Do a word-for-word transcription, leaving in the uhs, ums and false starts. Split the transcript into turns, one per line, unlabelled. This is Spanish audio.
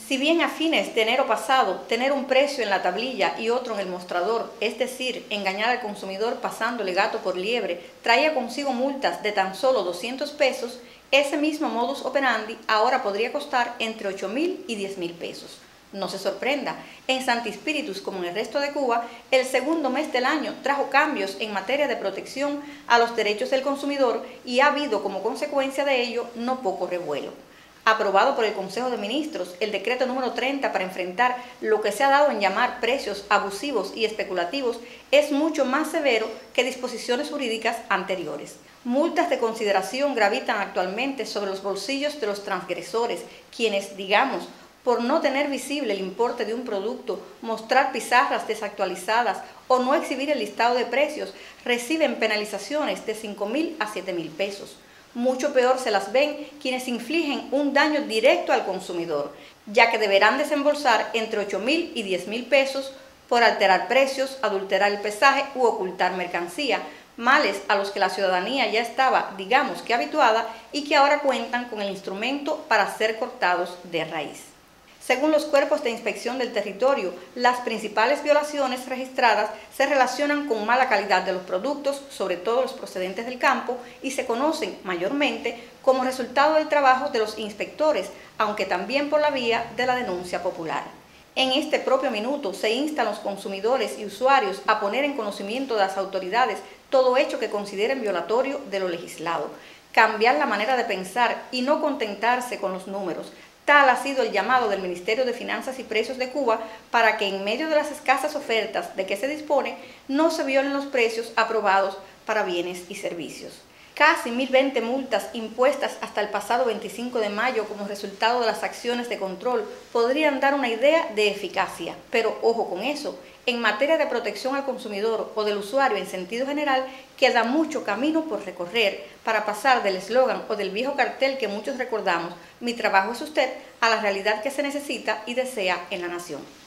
Si bien a fines de enero pasado, tener un precio en la tablilla y otro en el mostrador, es decir, engañar al consumidor pasándole gato por liebre, traía consigo multas de tan solo doscientos pesos, ese mismo modus operandi ahora podría costar entre ocho mil y diez mil pesos. No se sorprenda, en Santi Spíritus, como en el resto de Cuba, el segundo mes del año trajo cambios en materia de protección a los derechos del consumidor y ha habido como consecuencia de ello no poco revuelo. Aprobado por el Consejo de Ministros el decreto número treinta para enfrentar lo que se ha dado en llamar precios abusivos y especulativos es mucho más severo que disposiciones jurídicas anteriores. Multas de consideración gravitan actualmente sobre los bolsillos de los transgresores, quienes, digamos, por no tener visible el importe de un producto, mostrar pizarras desactualizadas o no exhibir el listado de precios, reciben penalizaciones de cinco mil a siete mil pesos. Mucho peor se las ven quienes infligen un daño directo al consumidor, ya que deberán desembolsar entre ocho mil y diez mil pesos por alterar precios, adulterar el pesaje u ocultar mercancía, males a los que la ciudadanía ya estaba, digamos que habituada, y que ahora cuentan con el instrumento para ser cortados de raíz. Según los cuerpos de inspección del territorio, las principales violaciones registradas se relacionan con mala calidad de los productos, sobre todo los procedentes del campo, y se conocen mayormente como resultado del trabajo de los inspectores, aunque también por la vía de la denuncia popular. En este propio minuto se instan a los consumidores y usuarios a poner en conocimiento de las autoridades todo hecho que consideren violatorio de lo legislado, cambiar la manera de pensar y no contentarse con los números. Tal ha sido el llamado del Ministerio de Finanzas y Precios de Cuba para que en medio de las escasas ofertas de que se dispone no se violen los precios aprobados para bienes y servicios. Casi mil veinte multas impuestas hasta el pasado veinticinco de mayo como resultado de las acciones de control podrían dar una idea de eficacia, pero ojo con eso, en materia de protección al consumidor o del usuario en sentido general, queda mucho camino por recorrer para pasar del eslogan o del viejo cartel que muchos recordamos, mi trabajo es usted, a la realidad que se necesita y desea en la nación.